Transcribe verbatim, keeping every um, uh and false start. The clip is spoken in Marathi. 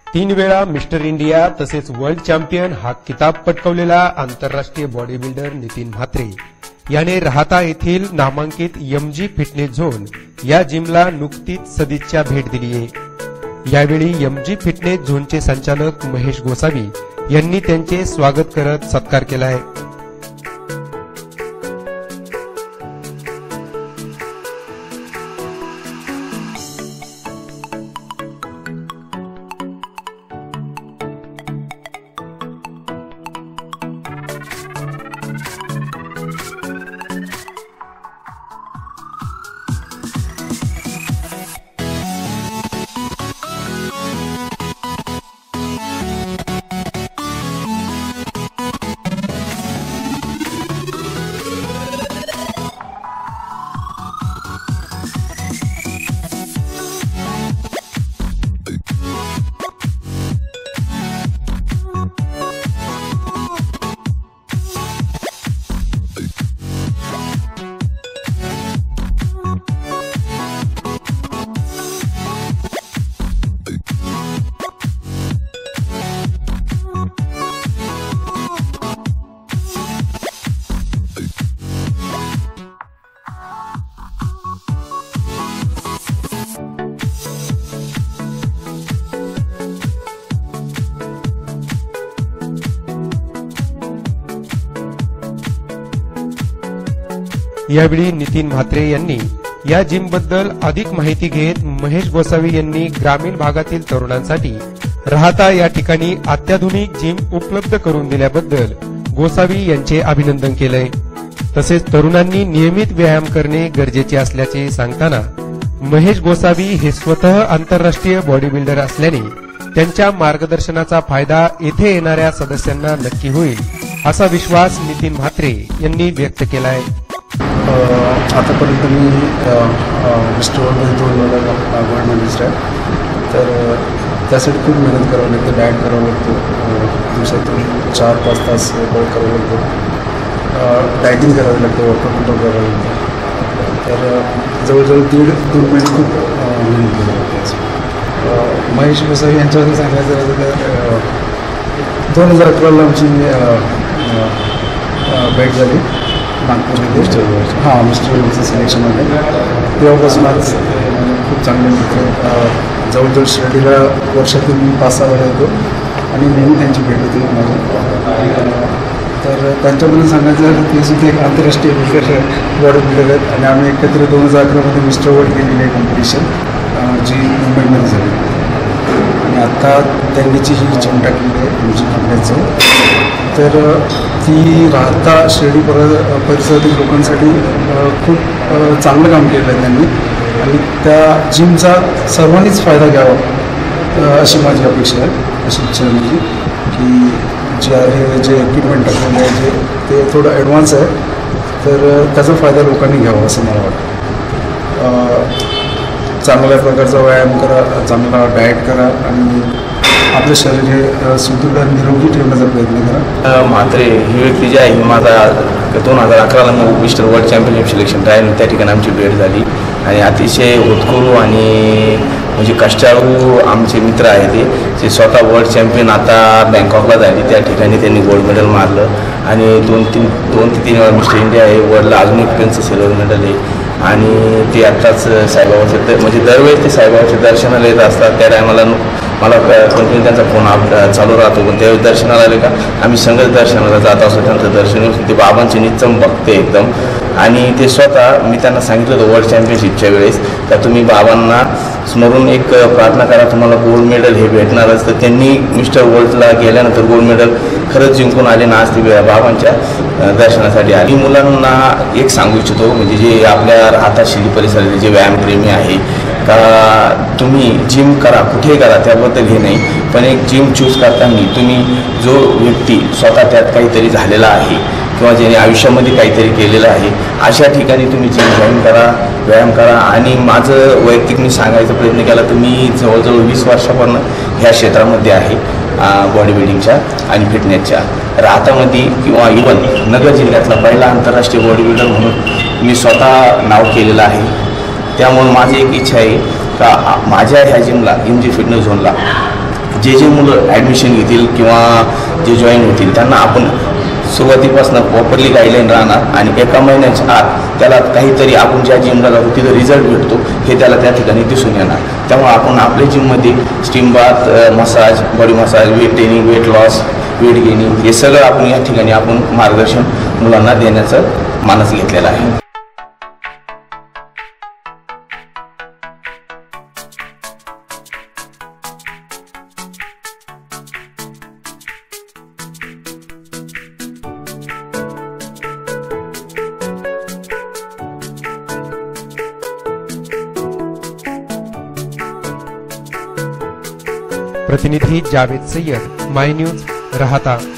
तीन वेळा मिस्टर इंडिया तसेच वर्ल्ड चॅम्पियन हा किताब पटकावलेला आंतरराष्ट्रीय बॉडी बिल्डर नितीन म्हात्रे याने राहता येथील नामांकित एमजी फिटनेस झोन या जिमला नुकतीच सदिच्छा भेट दिली आहे। यावेळी एमजी फिटनेस झोनचे संचालक महेश गोसावी यांनी त्यांचे स्वागत करत सत्कार केला आहे। यावेळी नितीन म्हात्रे यांनी या जिम बद्दल अधिक माहिती घेत महेश गोसावी यांनी ग्रामीण भागातील तरुणांसाठी राहता या ठिकाणी अत्याधुनिक जिम उपलब्ध करून दिल्याबद्दल गोसावी यांचे अभिनंदन केलंय। तसेच तरुणांनी नियमित व्यायाम करणे गरजेचे असल्याचे सांगताना महेश गोसावी हे स्वतः आंतरराष्ट्रीय बॉडी बिल्डर असल्याने त्यांच्या मार्गदर्शनाचा फायदा येथे येणाऱ्या सदस्यांना नक्की होईल असा विश्वास नितीन म्हात्रे यांनी व्यक्त केला आहे। आतापर्यंत मी मिस्टर वर्ल्डमध्ये दोन वेळा वर्ल्ड मेडलिस्ट आहे, तर त्यासाठी खूप मेहनत करावी लागते, डाएट करावं लागतो, दिवसातून चार पाच तास वर्क करावं लागतो, डायटिंग करावी लागते, वर्कआउट करावं लागतं। तर जवळजवळ दीड दोन महिने खूप मेहनत करावी लागते। महेश गोसावी यांच्याबद्दल सांगायचं झालं तर दोन हजार अकराला आमची भेट झाली नागपूरमध्ये। हां, मिस्टर वर्ल्डचं सिलेक्शन आहे, तेव्हापासून आज खूप चांगले मित्र, जवळजवळ शिर्डीला वर्षातून मी पाच सहा वेळा येतो आणि नेहमी त्यांची भेट होती माझी। तर त्यांच्याबद्दल सांगायचं झालं ते सुद्धा एक आंतरराष्ट्रीय बिल्डर बॉडी बिल्डर आहेत आणि आम्ही एकत्र दोन हजार अकरामध्ये मिस्टर वर्ल्ड केलेली आहे कॉम्पिटिशन, जी मुंबईमध्ये झाली आणि आत्ता त्यांनीची ही जिम टाकलेली आहे एमजी फिटनेसचं। तर ती राहता शिर्डी पर परिसरातील लोकांसाठी खूप चांगलं काम केलं आहे त्यांनी आणि त्या जिमचा सर्वांनीच फायदा घ्यावा अशी माझी अपेक्षा आहे, अशी इच्छा आहे माझी, की जे आहे जे इक्विपमेंट टाकलेलं आहे जे ते थोडं ॲडव्हान्स आहे, तर त्याचा फायदा लोकांनी घ्यावा असं मला वाटतं। चांगल्या प्रकारचा व्यायाम करा, चांगला डाएट करा आणि आपलं शरीर हे सुदृढ आणि निरोगी ठेवण्याचा प्रयत्न करा। म्हात्रे ही व्यक्ती जी आहे, माझा दोन हजार अकराला मी Mr world championship selection trial त्या ठिकाणी आमची भेट झाली आणि अतिशय होतकरू आणि म्हणजे कष्टाळू आमचे मित्र आहे ते ते स्वतः वर्ल्ड चॅम्पियन आता बँकॉकला झाली, त्या ठिकाणी त्यांनी गोल्ड मेडल मारलं आणि दोन तीन दोन ते तीन वेळा मिस्टर इंडिया आहे, वर्ल्डला अजून एक त्यांचं सिल्वर मेडल आहे आणि ते आत्ताच साईबाबाचे म्हणजे दरवेळेस ते साईबाबाच्या दर्शनाला येत असतात। त्या टायमाला मला कंटिन्यू त्यांचा फोन आप चालू राहतो, पण त्यावेळी दर्शनाला आले का आम्ही संगत दर्शनाला जात असतो, त्यांचं दर्शन ते बाबांचे नित्यम बघते एकदम। आणि ते स्वतः मी त्यांना सांगितलं होतं वर्ल्ड चॅम्पियनशिपच्या वेळेस का तुम्ही बाबांना स्मरून एक प्रार्थना करा, तुम्हाला गोल्ड मेडल हे भेटणारच। तर त्यांनी मिस्टर वर्ल्डला गेल्यानंतर गोल्ड मेडल खरंच जिंकून आले ना, आज ती बाबांच्या दर्शनासाठी आली। मुलांना एक सांगू इच्छितो म्हणजे जे आपल्या राहता शिर्डी परिसरातील जे व्यायामप्रेमी आहे का तुम्ही जिम करा, कुठेही करा, त्याबद्दल हे नाही, पण एक जिम चूज करताना तुम्ही जो व्यक्ती स्वतः त्यात काहीतरी झालेला आहे किंवा ज्याने आयुष्यामध्ये काहीतरी केलेलं आहे अशा ठिकाणी तुम्ही जिम जॉईन करा, व्यायाम करा। आणि माझं वैयक्तिक मी सांगायचा प्रयत्न केला तर मी जवळजवळ वीस वर्षापासून ह्या क्षेत्रामध्ये आहे, बॉडी बिल्डिंगच्या आणि फिटनेसच्या। राहतामध्ये किंवा इवन नगर जिल्ह्यातला पहिला आंतरराष्ट्रीय बॉडी बिल्डर म्हणून मी स्वतः नाव केलेलं आहे। त्यामुळे माझी एक इच्छा आहे का माझ्या ह्या जिमला एमजी फिटनेस झोनला जे जे मुलं ॲडमिशन घेतील किंवा जे जॉईन होतील त्यांना आपण सुरुवातीपासून प्रॉपरली गाईडलाईन राहणार आणि एका महिन्याच्या आत त्याला काहीतरी आपण ज्या जिमला जातो तिथं रिझल्ट भेटतो हे त्याला त्या ठिकाणी दिसून येणार. त्यामुळे आपण आपल्या जिममध्ये steam bath, massage, body massage, weight training, weight loss, weight gaining हे सगळं आपण या ठिकाणी आपण मार्गदर्शन मुलांना देण्याचं मानस घेतलेलं आहे. प्रतिनिधी जावेद सय्यद, माय न्यूज, राहता.